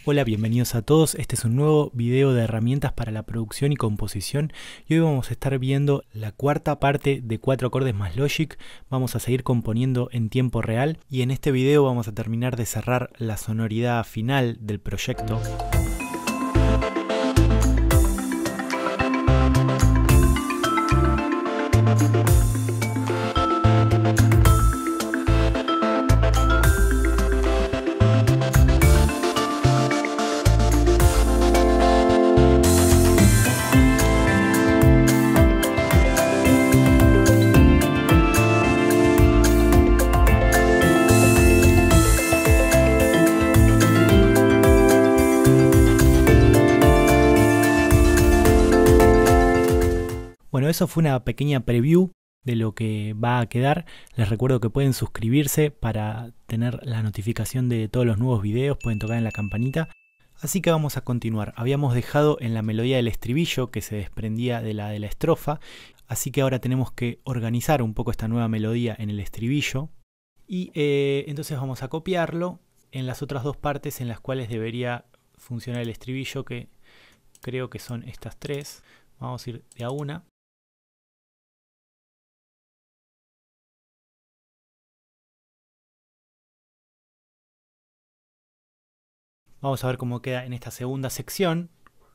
Hola, bienvenidos a todos. Este es un nuevo video de herramientas para la producción y composición y hoy vamos a estar viendo la cuarta parte de 4 acordes más Logic. Vamos a seguir componiendo en tiempo real y en este video vamos a terminar de cerrar la sonoridad final del proyecto. Bueno, eso fue una pequeña preview de lo que va a quedar. Les recuerdo que pueden suscribirse para tener la notificación de todos los nuevos videos, pueden tocar en la campanita. Así que vamos a continuar. Habíamos dejado en la melodía del estribillo que se desprendía de la estrofa, así que ahora tenemos que organizar un poco esta nueva melodía en el estribillo. Y entonces vamos a copiarlo en las otras dos partes en las cuales debería funcionar el estribillo, que creo que son estas tres. Vamos a ir de a una. Vamos a ver cómo queda en esta segunda sección.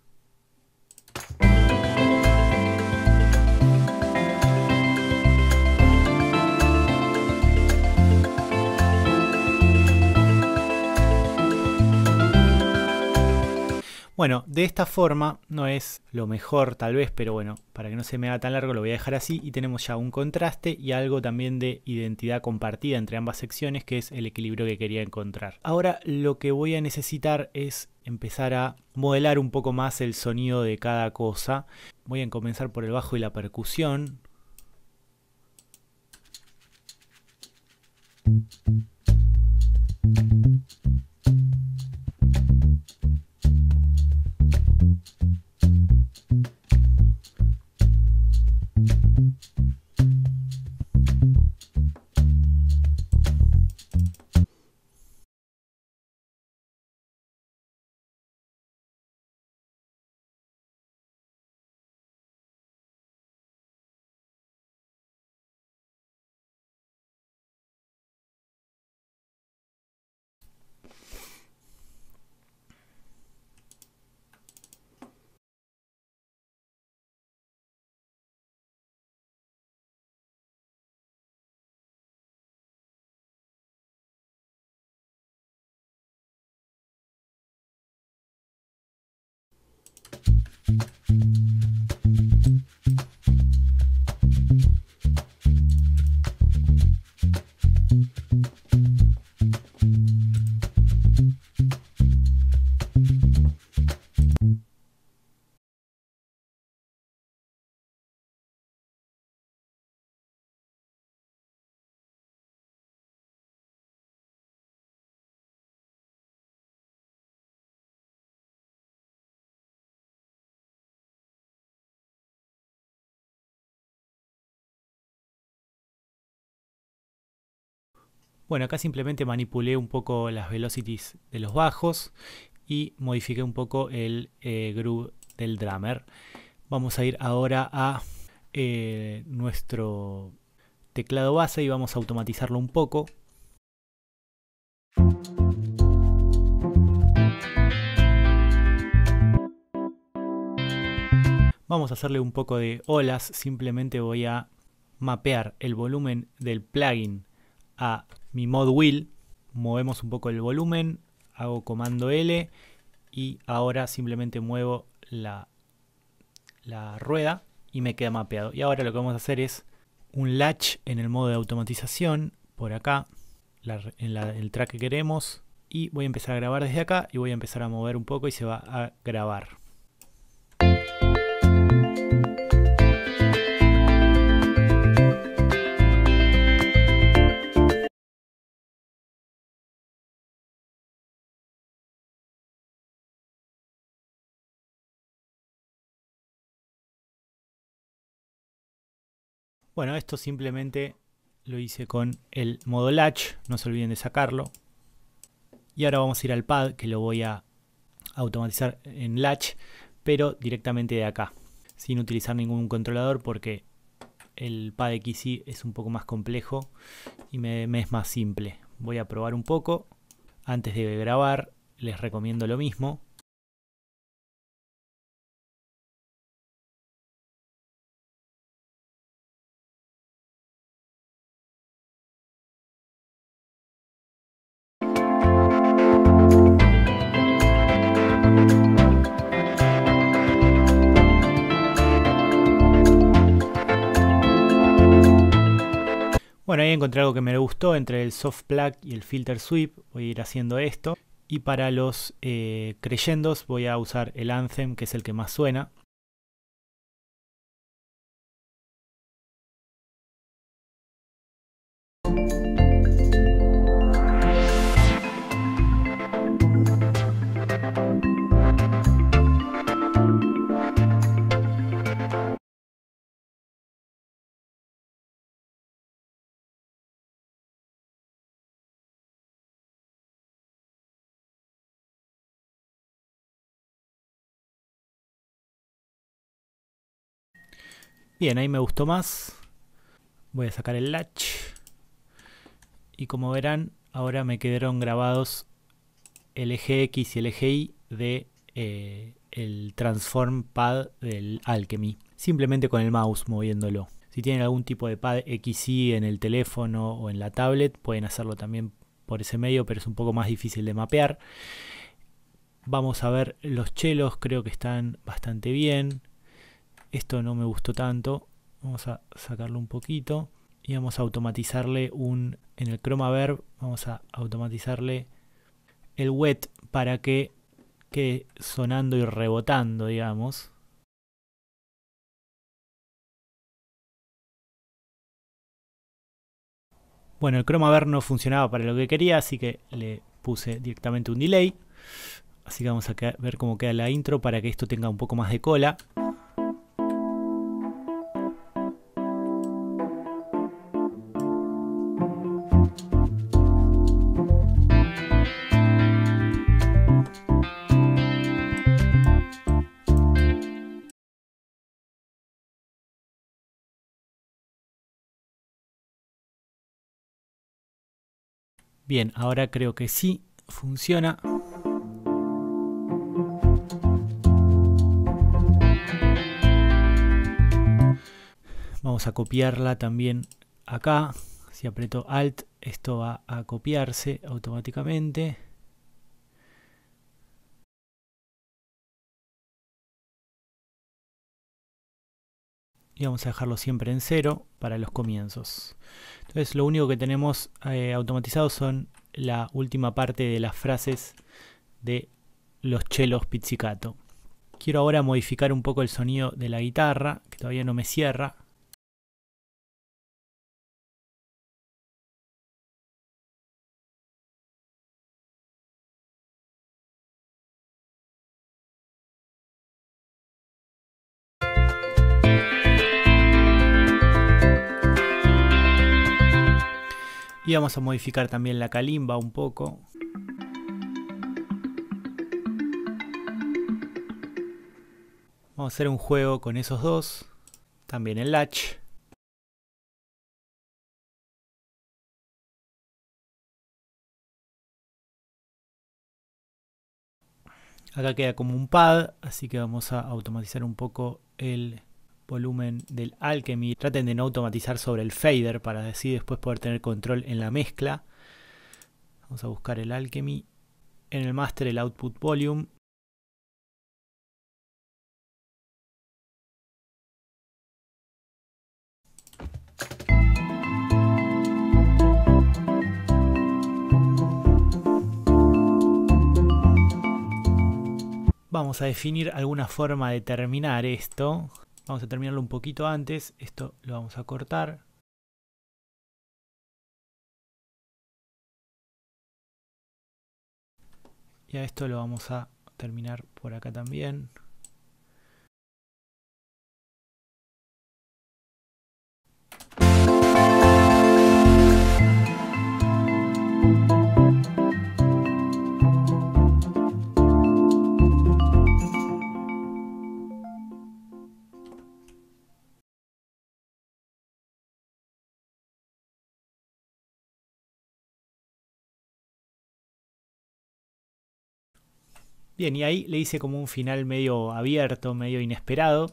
Bueno, de esta forma no es lo mejor tal vez, pero bueno, para que no se me haga tan largo lo voy a dejar así y tenemos ya un contraste y algo también de identidad compartida entre ambas secciones, que es el equilibrio que quería encontrar. Ahora lo que voy a necesitar es empezar a modelar un poco más el sonido de cada cosa. Voy a comenzar por el bajo y la percusión. Bueno, acá simplemente manipulé un poco las velocities de los bajos y modifiqué un poco el groove del drummer. Vamos a ir ahora a nuestro teclado base y vamos a automatizarlo un poco. Vamos a hacerle un poco de olas. Simplemente voy a mapear el volumen del plugin a mi mod wheel. Movemos un poco el volumen, hago comando L y ahora simplemente muevo la rueda y me queda mapeado. Y ahora lo que vamos a hacer es un latch en el modo de automatización por acá, en el track que queremos, y voy a empezar a grabar desde acá y voy a empezar a mover un poco y se va a grabar. Bueno, esto simplemente lo hice con el modo latch, no se olviden de sacarlo. Y ahora vamos a ir al pad, que lo voy a automatizar en Latch, pero directamente de acá, sin utilizar ningún controlador, porque el PadXC es un poco más complejo y me es más simple. Voy a probar un poco. Antes de grabar les recomiendo lo mismo. Bueno, ahí encontré algo que me gustó entre el soft plug y el filter sweep. Voy a ir haciendo esto. Y para los creyendos voy a usar el Anthem, que es el que más suena. Bien, ahí me gustó más. Voy a sacar el latch. Y como verán, ahora me quedaron grabados el eje X y el eje Y de el transform pad del Alchemy. Simplemente con el mouse moviéndolo. Si tienen algún tipo de pad XY en el teléfono o en la tablet, pueden hacerlo también por ese medio, pero es un poco más difícil de mapear. Vamos a ver los chelos, creo que están bastante bien. Esto no me gustó tanto. Vamos a sacarlo un poquito. Y vamos a automatizarle en el Chroma Verb, vamos a automatizarle el wet para que quede sonando y rebotando, digamos. Bueno, el Chroma Verb no funcionaba para lo que quería, así que le puse directamente un delay. Así que vamos a ver cómo queda la intro para que esto tenga un poco más de cola. Bien, ahora creo que sí funciona. Vamos a copiarla también acá. Si aprieto Alt, esto va a copiarse automáticamente. Y vamos a dejarlo siempre en 0 para los comienzos. Entonces lo único que tenemos automatizado son la última parte de las frases de los chelos pizzicato. Quiero ahora modificar un poco el sonido de la guitarra, que todavía no me cierra. Y vamos a modificar también la calimba un poco. Vamos a hacer un juego con esos dos. También el latch. Acá queda como un pad, así que vamos a automatizar un poco el volumen del Alchemy. Traten de no automatizar sobre el fader para así después poder tener control en la mezcla. Vamos a buscar el Alchemy. En el master el output volume. Vamos a definir alguna forma de terminar esto. Vamos a terminarlo un poquito antes. Esto lo vamos a cortar. Y a esto lo vamos a terminar por acá también. Bien, y ahí le hice como un final medio abierto, medio inesperado.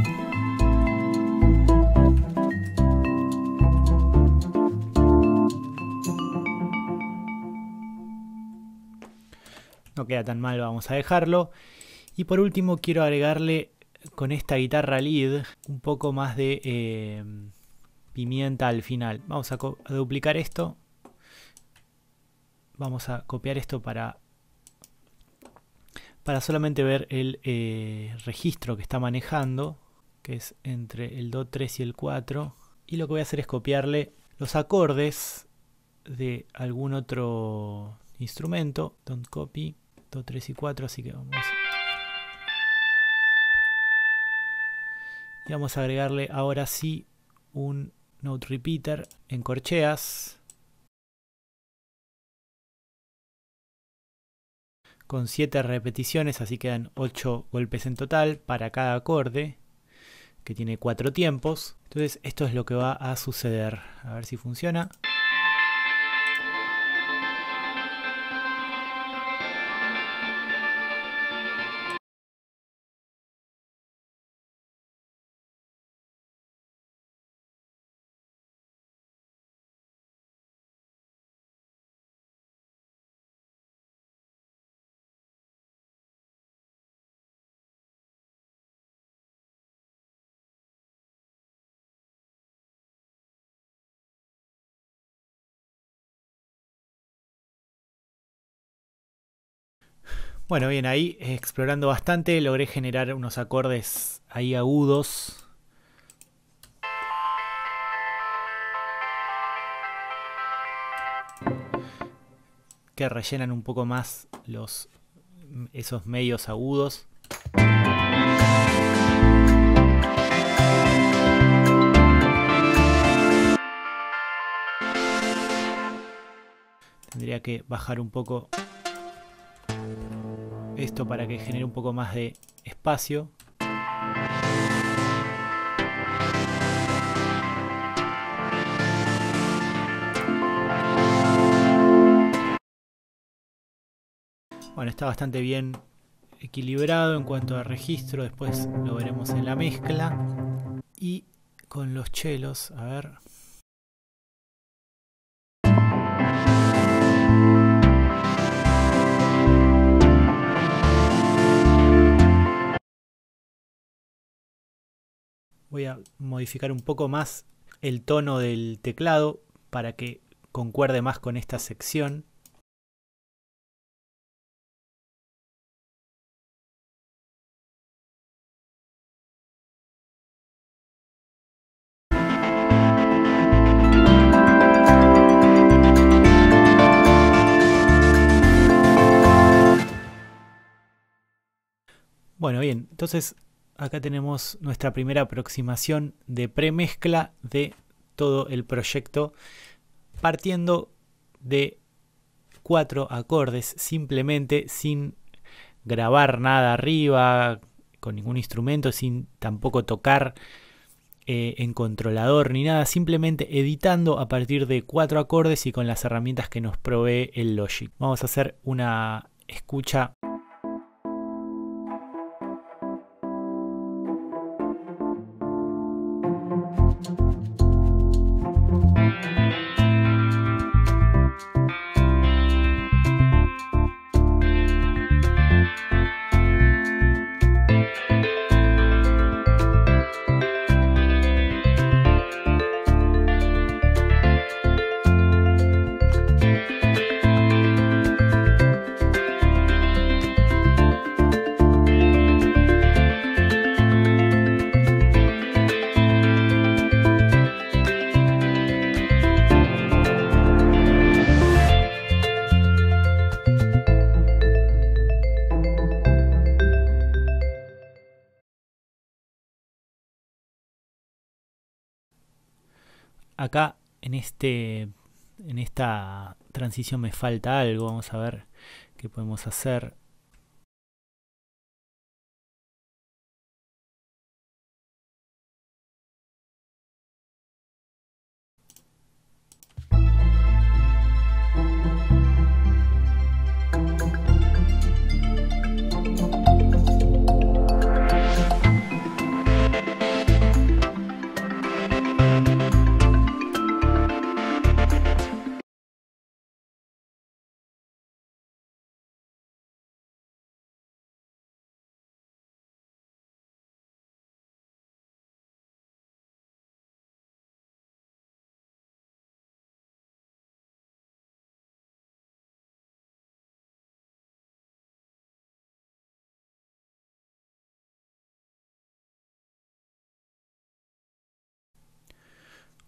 No queda tan mal, vamos a dejarlo. Y por último quiero agregarle con esta guitarra lead un poco más de pimienta al final. Vamos a duplicar esto. Vamos a copiar esto para solamente ver el registro que está manejando, que es entre el Do 3 y el 4. Y lo que voy a hacer es copiarle los acordes de algún otro instrumento. Don't copy, Do 3 y 4, así que vamos. Y vamos a agregarle ahora sí un note repeater en corcheas con 7 repeticiones, así quedan 8 golpes en total para cada acorde, que tiene 4 tiempos. Entonces esto es lo que va a suceder. A ver si funciona. Bueno, bien, ahí explorando bastante logré generar unos acordes ahí agudos. Que rellenan un poco más esos medios agudos. Tendría que bajar un poco esto para que genere un poco más de espacio. Bueno, está bastante bien equilibrado en cuanto a registro, después lo veremos en la mezcla. Y con los chelos, a ver. Voy a modificar un poco más el tono del teclado para que concuerde más con esta sección. Bueno, bien, entonces acá tenemos nuestra primera aproximación de premezcla de todo el proyecto, partiendo de 4 acordes simplemente, sin grabar nada arriba, con ningún instrumento, sin tampoco tocar en controlador ni nada, simplemente editando a partir de 4 acordes y con las herramientas que nos provee el Logic. Vamos a hacer una escucha. Acá en esta transición me falta algo, vamos a ver qué podemos hacer.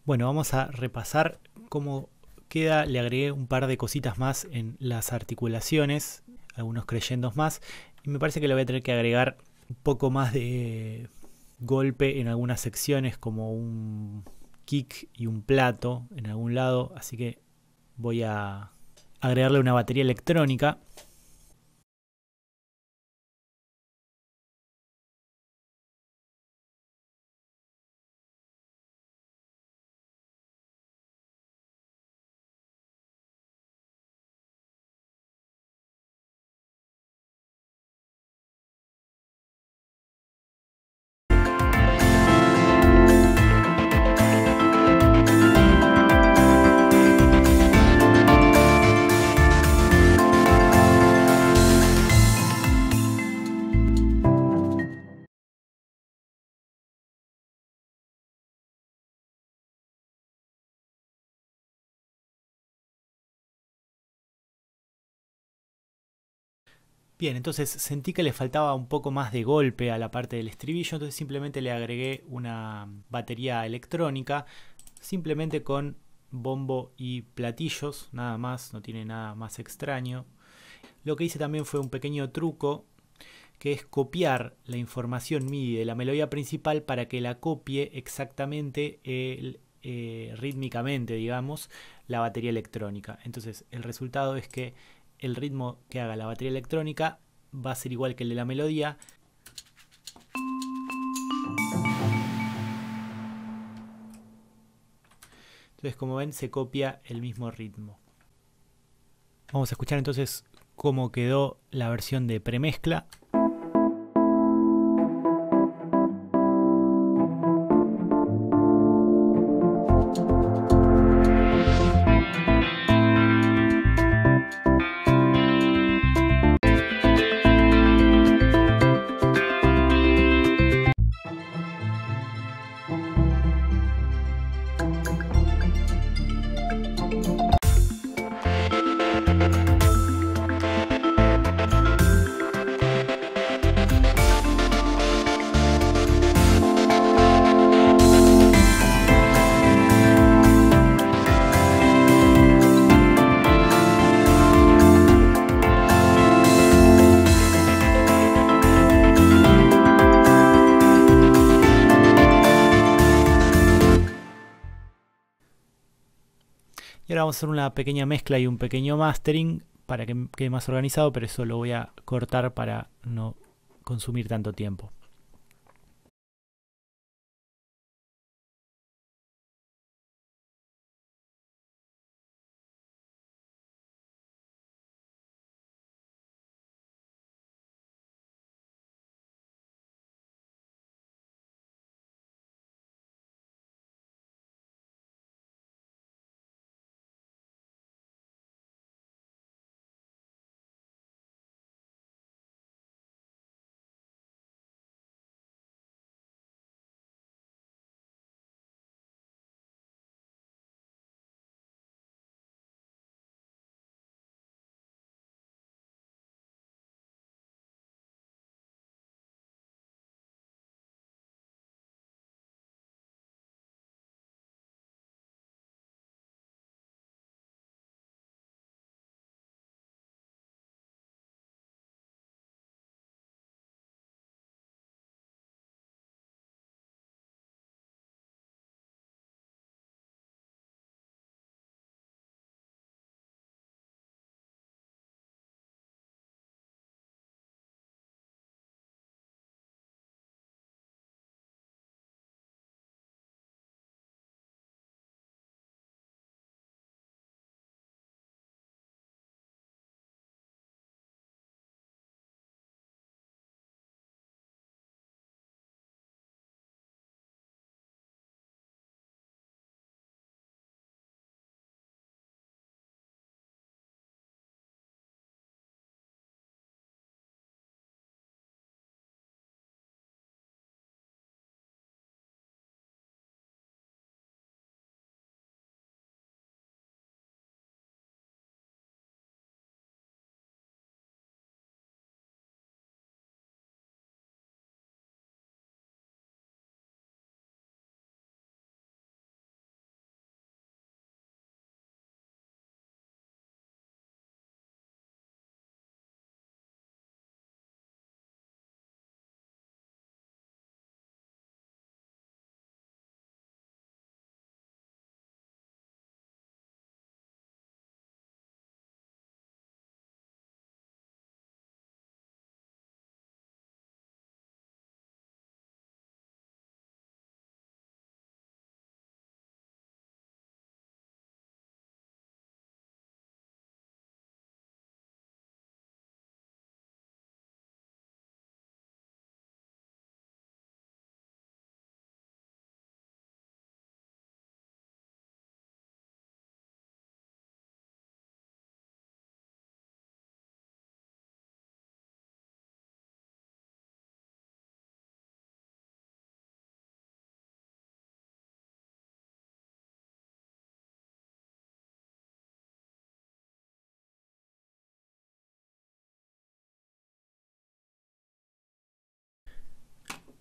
Bueno, vamos a repasar cómo queda. Le agregué un par de cositas más en las articulaciones, algunos creyendos más, y me parece que le voy a tener que agregar un poco más de golpe en algunas secciones, como un kick y un plato en algún lado, así que voy a agregarle una batería electrónica. Bien, entonces sentí que le faltaba un poco más de golpe a la parte del estribillo, entonces simplemente le agregué una batería electrónica, simplemente con bombo y platillos, nada más, no tiene nada más extraño. Lo que hice también fue un pequeño truco, que es copiar la información MIDI de la melodía principal para que la copie exactamente rítmicamente, digamos, la batería electrónica. Entonces el resultado es que el ritmo que haga la batería electrónica va a ser igual que el de la melodía. Entonces, como ven, se copia el mismo ritmo. Vamos a escuchar entonces cómo quedó la versión de premezcla. Y ahora vamos a hacer una pequeña mezcla y un pequeño mastering para que quede más organizado, pero eso lo voy a cortar para no consumir tanto tiempo.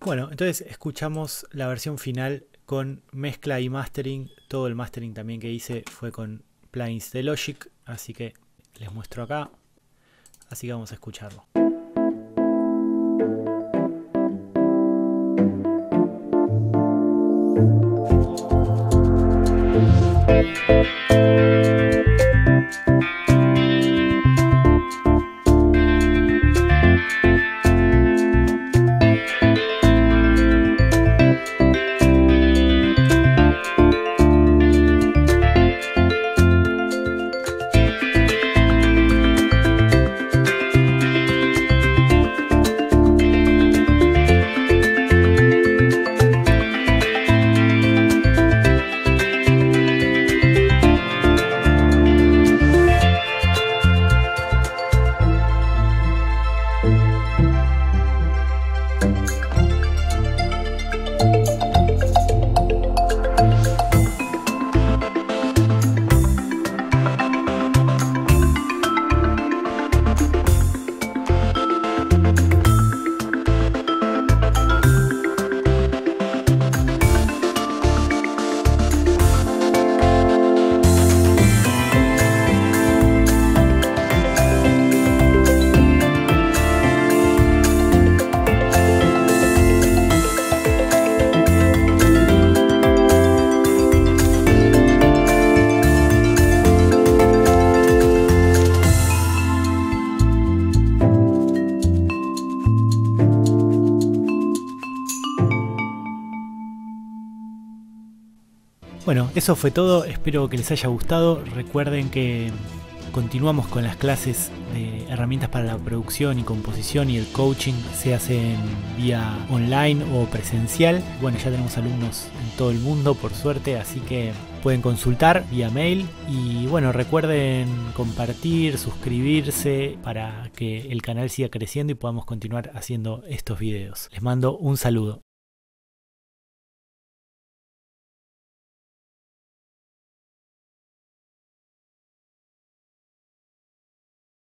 Bueno, entonces escuchamos la versión final con mezcla y mastering. Todo el mastering también que hice fue con plugins de Logic, así que les muestro acá. Así que vamos a escucharlo. Bueno, eso fue todo, espero que les haya gustado. Recuerden que continuamos con las clases de herramientas para la producción y composición, y el coaching se hace en vía online o presencial. Bueno, ya tenemos alumnos en todo el mundo, por suerte, así que pueden consultar vía mail. Y bueno, recuerden compartir, suscribirse para que el canal siga creciendo y podamos continuar haciendo estos videos. Les mando un saludo.